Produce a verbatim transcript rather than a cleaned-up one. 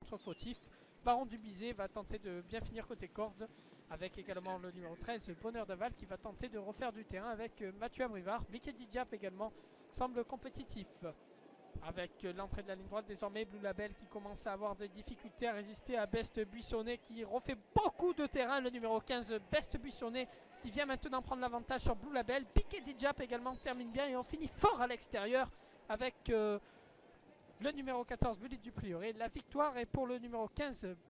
contre fautif. Baron du Bizet va tenter de bien finir côté corde, avec également le numéro treize, Bonheur d'Aval, qui va tenter de refaire du terrain avec Mathieu Abrivard. Mickey Didiap également semble compétitif. Avec l'entrée de la ligne droite, désormais Blue Label qui commence à avoir des difficultés à résister à Best Buissonnet qui refait beaucoup de terrain. Le numéro quinze, Best Buissonnet, qui vient maintenant prendre l'avantage sur Blue Label. Piquet Dijap également termine bien et on finit fort à l'extérieur avec euh, le numéro quatorze, Bullet du Prieuré. La victoire est pour le numéro quinze,